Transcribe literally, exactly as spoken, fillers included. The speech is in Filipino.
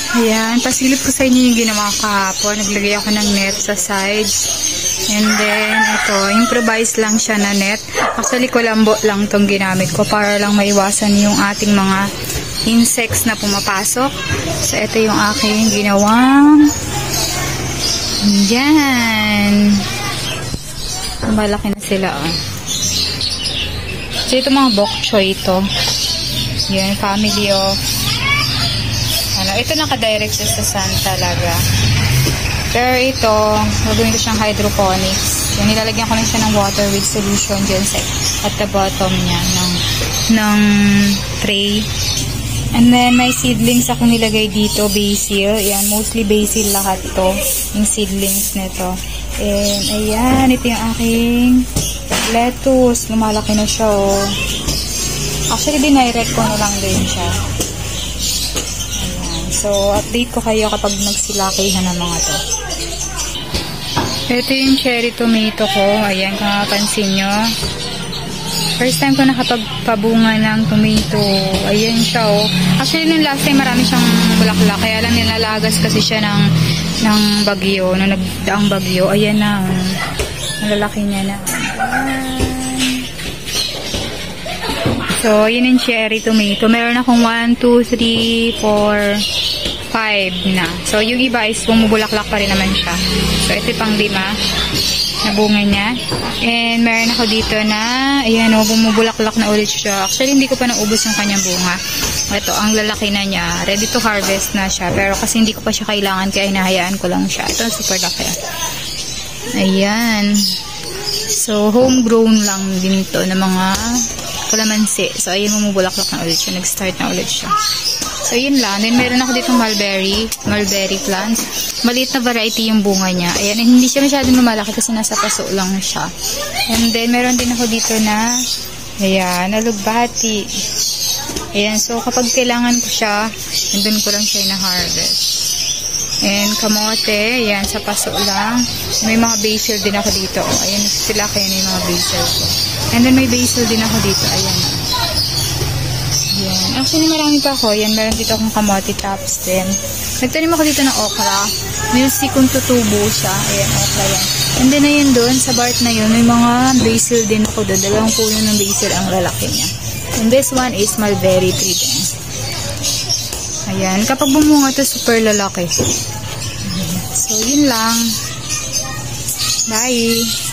Ayan, pasilip ko sa inyo yung ginawa kahapon. Naglagay ako ng net sa sides. And then, ito, improvise lang siya na net. Actually, kulambo lang tong ginamit ko para lang maiwasan yung ating mga insects na pumapasok. So, ito yung aking ginawang yan. Malaki na sila, oh. So, ito mga bok choy ito. Yan, family of ano, ito naka-direct siya sa sun talaga. Pero ito, gagawin ko siyang hydroponics. Yung nilalagyan ko lang siya ng water with solution dyan sa, at the bottom niya ng, ng tray. And then, may seedlings ako nilagay dito, basil. Ayan, mostly basil lahat ito. Yung seedlings nito. And, ayan, ito yung aking lettuce. Lumalaki na siya, oh. Actually, dinirect ko na lang din siya. So, update ko kayo kapag nagsilakihan ng mga to. Ito yung cherry tomato ko. Ayan, kung mapapansin nyo. First time ko nakapagpabunga ng tomato. Ayan siya, oh. Actually, nung last time marami siyang bulaklak. Kaya lang nilalagas kasi siya ng, ng bagyo. Nung nagdaang bagyo. Ayan na, oh. Malalaki niya na. Ayan. So, yun yung cherry tomato. Meron akong one, two, three, four, five na. So, yung iba is bumubulaklak pa rin naman siya. So, ito pang lima na bunga niya. And, meron ako dito na, ayan o, bumubulaklak na ulit siya. Actually, hindi ko pa naubos yung kanyang bunga. Ito, ang lalaki na niya. Ready to harvest na siya. Pero kasi hindi ko pa siya kailangan, kaya hinahayaan ko lang siya. Ito, super laki. Ayan. So, homegrown lang din ito na mga kalamansi. So, ayun, bumubulaklak na ulit siya. Nag-start na ulit siya. So, yun lang. Then, meron ako dito mulberry. Mulberry plants. Maliit na variety yung bunga niya. Ayan, hindi siya masyadong lumalaki kasi nasa paso lang siya. And then, meron din ako dito na, ayan, alugbati. Ayan, so, kapag kailangan ko siya, nandun ko lang siya na-harvest. And, kamote. Ayan, sa paso lang. May mga basil din ako dito. Ayan, sila kayo na yung mga basil ko. And then, may basil din ako dito. Ayan. Ayan. Actually, marami pa ako. Ayan, meron dito akong kamote tops din. Nagtanim ako dito ng okra. Music kung tutubo siya. Ayan, okra yan. And then, ayun doon, sa part na yun, may mga basil din ako doon. Dalawang puno ng basil ang lalaki niya. And this one is mulberry tree din. Ayan. Kapag bumunga ito, super lalaki. So, yun lang. Bye!